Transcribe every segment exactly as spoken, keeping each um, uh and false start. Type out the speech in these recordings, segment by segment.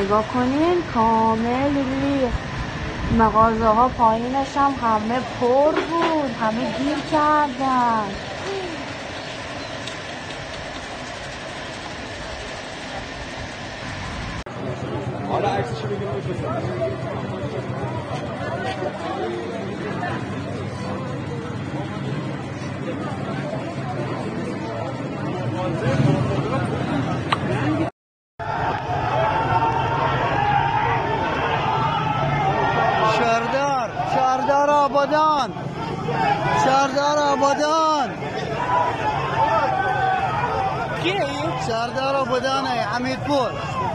نگاه کنین کامل ریخت. مغازه ها پایینش هم همه پر بود، همه گیر کردن. حالا عکسشو بگیرم بفرستم. شهردار شهردار آبادان شهردار آبادان کیه؟ شهردار آبادان حمیدپور.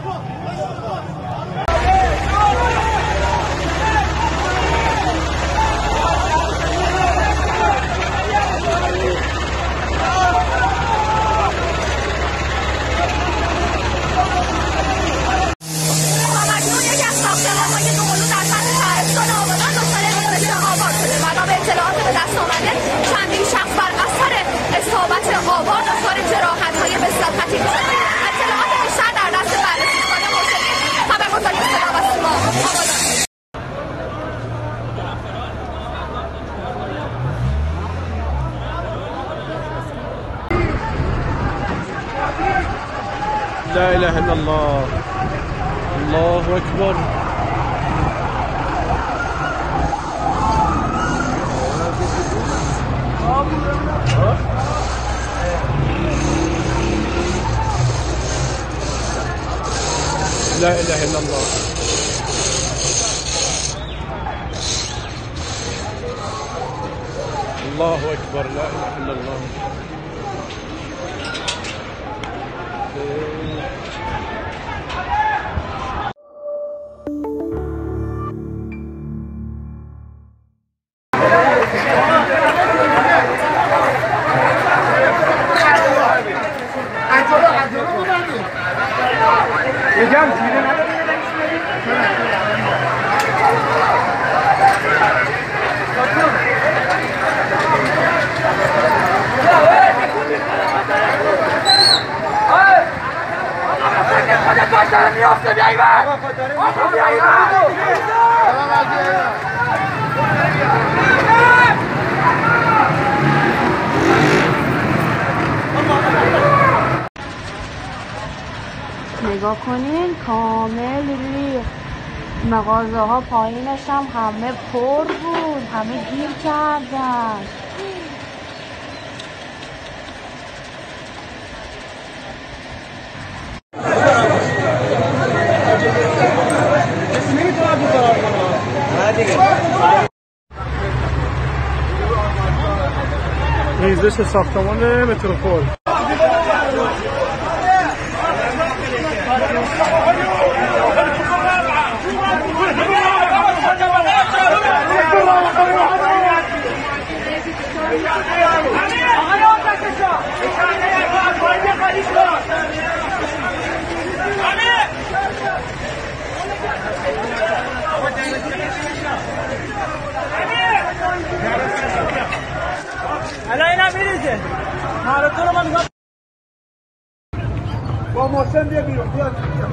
چندین شخص بر اثر اصابت آوار دچار جراحت‌های بسیار شده. اطلاعات بیشتر در دست بررسی نماینده مرشدی خبرگزاری صدا و سیما آبادان. لا اله الا الله الله اكبر. لا اله الا الله. الله اكبر. لا اله الا الله. یکم چیزی نداره خودت باش داره میافته بیایی بر آقا بیایی بر نگاه کنین کامل ریخت. مغازه ها پایینش هم همه پر بود، همه گیر کردن. ریزش ساختمان متروپول. الان اینا میریزه ماراتون رو ما میگم با محسن بیا بیرون. بیا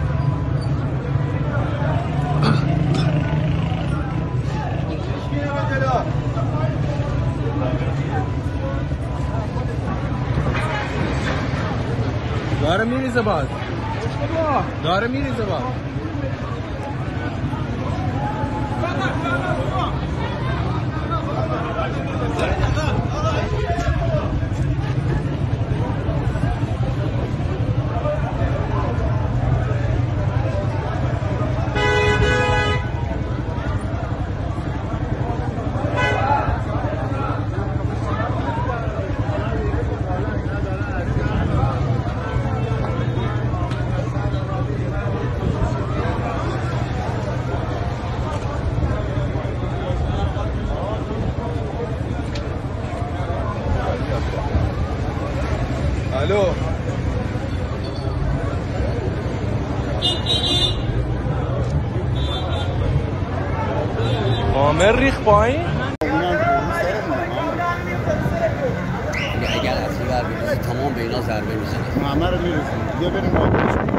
داره میریزه باز داره میریزه باز الو کامل ریخ پایین. اگر اصلی بر بریزی تمام به اینا ضربه میزنه. همه رو میرسیم. بیا بریم